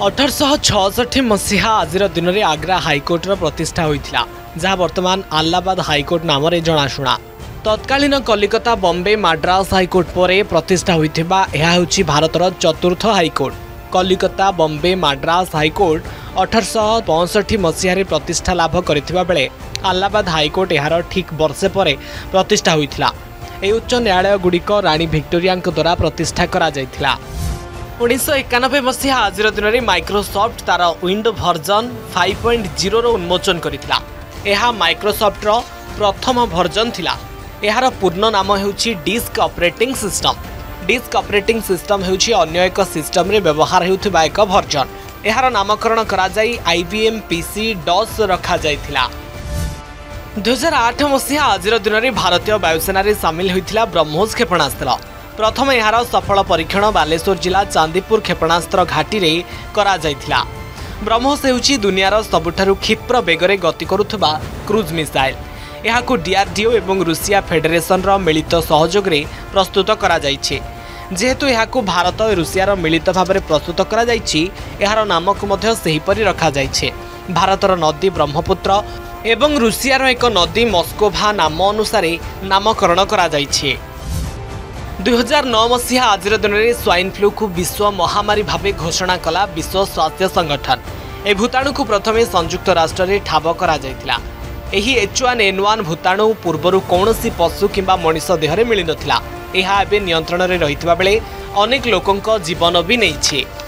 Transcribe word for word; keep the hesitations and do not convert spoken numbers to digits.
अठरशह छठी मसीहा आज दिन में आग्रा हाइकोर्टर प्रतिष्ठा होता जहाँ बर्तमान अलाहाबाद हाइकोर्ट नाम जनाशुना। तत्कालीन कलिकता बॉम्बे मद्रास हाइकोर्ट पर प्रतिष्ठा होता यह भारतर चतुर्थ हाइकोर्ट। कलिकता बॉम्बे मद्रास हाइकोर्ट अठरशह पैंसठ मसीह प्रतिष्ठा लाभ करथिबा बेले अलाहाबाद हाइकोर्ट यार ठीक वर्षे पर प्रतिष्ठा होता। यह उच्च न्यायालय गुड़िक रानी विक्टोरिया द्वारा प्रतिष्ठा करा जायथिला। उन्नीस एकानबे मसीहा आज दिन में माइक्रोसॉफ्ट तार window version five point zero उन्मोचन करथिला। यह माइक्रोसॉफ्टर प्रथम वर्जन थिला। यार पूर्ण नाम हेउछि disk operating system. Disk operating system हेउछि अन्य एक सिस्टम रे व्यवहार हेउथिबा एक वर्जन। यार नामकरण करा जाई आईबीएम पीसी डॉस रखा जायथिला। दो हज़ार आठ मसीहा आज दिन में भारतीय वायुसेना सामिल होता ब्रह्मोस क्षेपणास्त्र। प्रथम यार सफल परीक्षण बालेश्वर जिला चांदीपुर क्षेपणास्त्र घाटी रे करा जायथिला। ब्रह्मोस हेउछि दुनियार सबुठारु क्षिप्र बेगरे गति करुथबा क्रूज मिसाइल। यहाकू डीआरडीओ एवं रूसिया फेडरेशन रो मिलित सहयोग रे प्रस्तुत करा जायछि। जेहेतु यहाकू भारत और रूसियार मिलित भाव में प्रस्तुत करा जायछि यार नाम को मध्य सेहीपरि रखा जायछि। भारतर नदी ब्रह्मपुत्र एवं रूसियार एक नदी मस्कोभा नाम अनुसार नामकरण करा जायछि। दुई हजार नौ मसीहा आज दिन में स्वाइन फ्लू को विश्व महामारी भाव घोषणा कला विश्व स्वास्थ्य संगठन। ए भूताणु को प्रथमे संयुक्त राष्ट्र में ठाब करा जायथिला। एही एच वन एन वन भूताणु पूर्वरु कौनसी पशु किंबा मनुष्य देहरे मिली नथिला। एहा एबे नियंत्रण रे रहितबा बेले अनेक लोकंक जीवन भी नैछि।